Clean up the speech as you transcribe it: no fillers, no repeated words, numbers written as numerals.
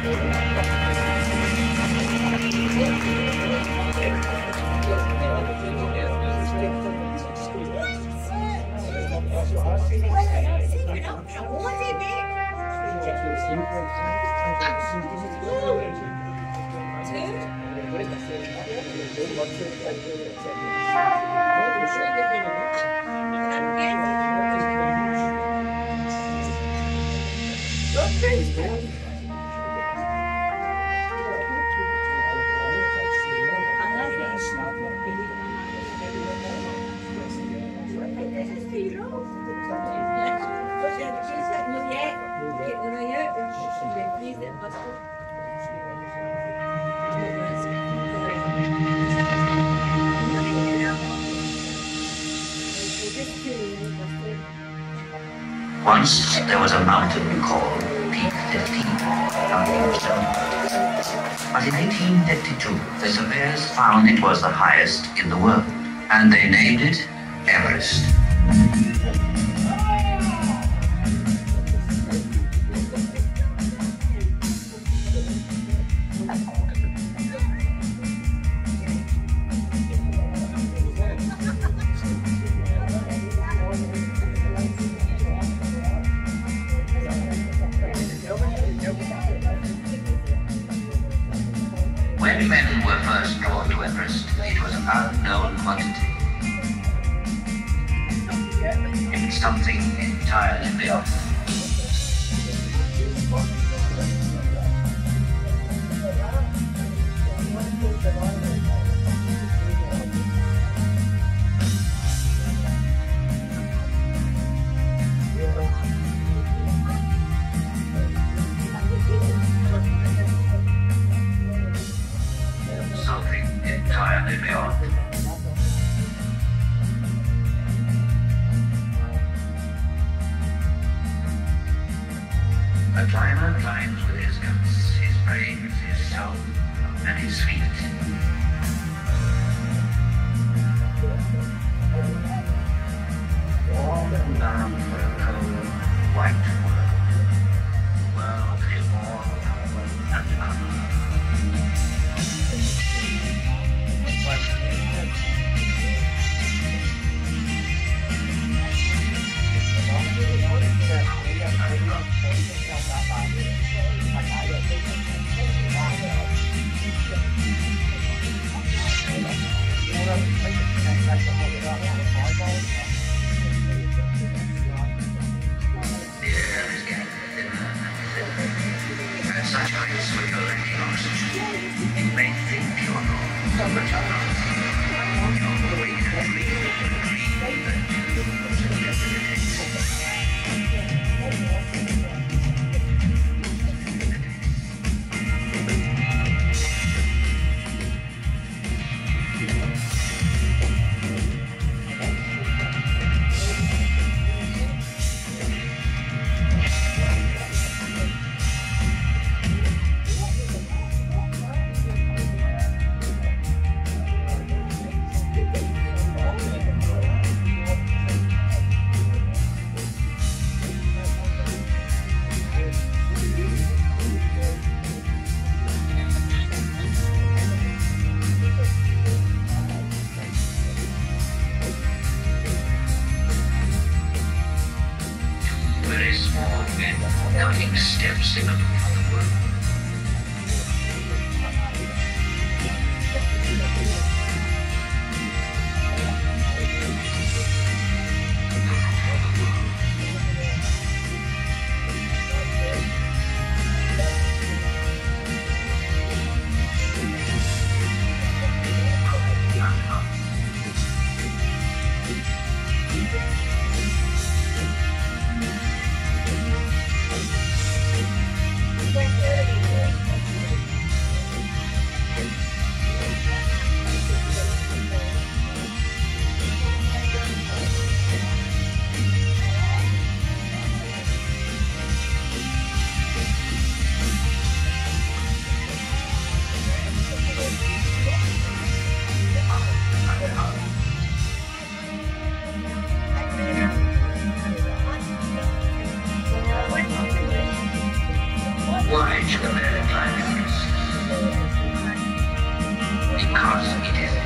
Once there was a mountain called Peak 15 on Yellowstone. But in 1852, the surveyors found it was the highest in the world, and they named it Everest. When men were first drawn to Everest, it was an unknown quantity. It's something entirely beyond. Something entirely beyond. A climber climbs with his guts, his brains, his soul, and his feet. Bound for a cold, white world. World immortal and unknown. At such heights when you're lacking oxygen, you may think you're not, but you're not. You're going to dream very small men cutting steps in the move of the world. Thank you. Why should a bear climb Everest? Because it is